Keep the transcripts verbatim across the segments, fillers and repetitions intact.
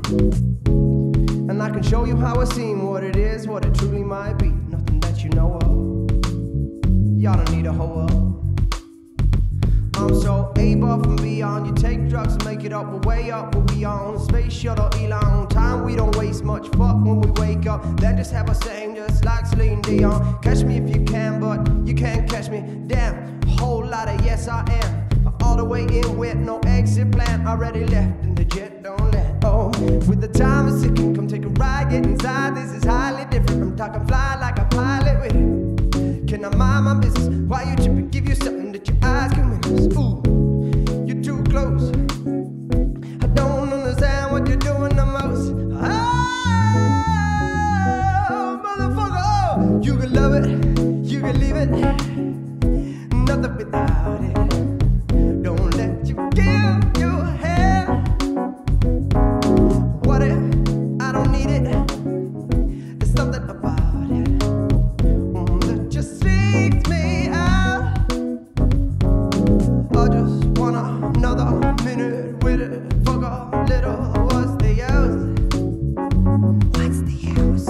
And I can show you how it seems, what it is, what it truly might be. Nothing that you know of. Y'all don't need a hoe up. I'm so able from beyond. You take drugs and make it up, we're way up where we on. Space shuttle, Elon, time we don't waste much. Fuck when we wake up, then just have a same, just like Celine Dion. Catch me if you can, but you can't catch me. Damn, a whole lot of yes I am. All the way in with no exit plan. Already left and the jet don't let. Oh, with the time is ticking, come take a ride, get inside. This is highly different. I'm talking fly like a pilot with it. Can I mind my business? Why you tripping? Give you something that your eyes can witness. Ooh, you're too close. I don't understand what you're doing the most. Oh, motherfucker, oh. You can love it, you can leave it. Nothing without it. Don't let you give your hair. What if I don't need it? There's something about it mm, that just freaks me out. I just want another minute with it. Fuck a little, what's the use? What's the use?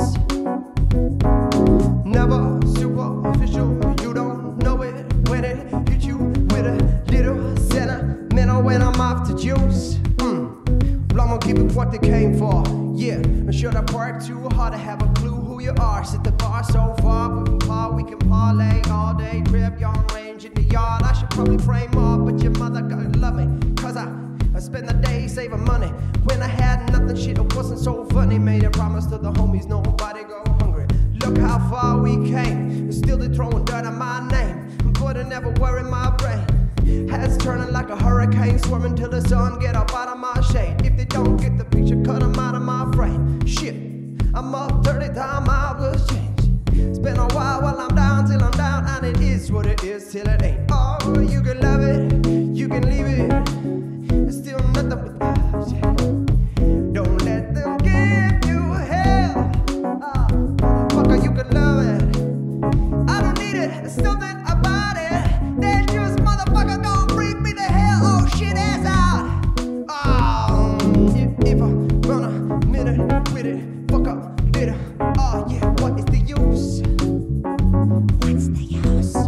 Never superficial, you don't know it when it hits you with a little sentimental when I'm off the juice. Mm. Well, I'm gonna give it what they came for. Yeah, and should I work too hard to have a clue who you are? Set the bar so far, we can par, we can parlay all day. Crib, young range in the yard. I should probably pray more, but your mother gotta love me. Cause I, I spend the day saving money. When I had nothing, shit, it wasn't so funny. Made a promise to the homies, nobody go hungry. Look how far we came, and still they throwing dirt on my name. But it never worried my brain. Heads turning like a hurricane, swerving till the sun get up out of my shade. If they don't get the picture, cut them out of my frame. Shit, I'm up thirty times I was changed. It's been a while while I'm down till I'm down, and it is what it is till it ain't. Oh, you can love it, you can leave it. There's still nothing without you. Don't let them give you hell. Ah, motherfucker, you can love it. I don't need it, there's something about it. They just motherfucker gon' breathe me the hell. Oh shit, ass out. Oh, if, if I run a minute with it, fuck up, did it. Oh yeah, what is the use? What's the use?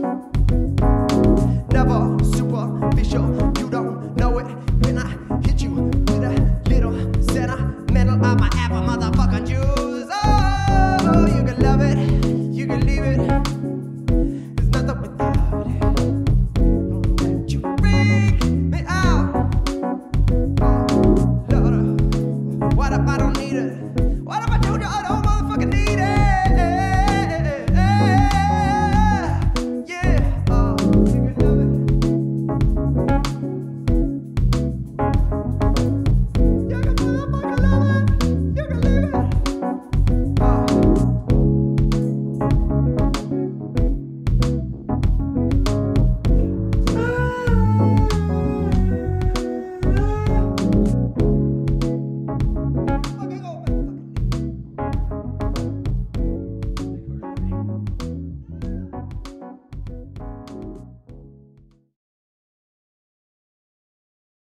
Never superficial, you don't know it when I hit you with a little sentimental. I'm a apple motherfucking juice. Oh, you can love it, you can leave it. There's nothing without it. Don't let you freak me out. Oh, Lord, what if I don't need it?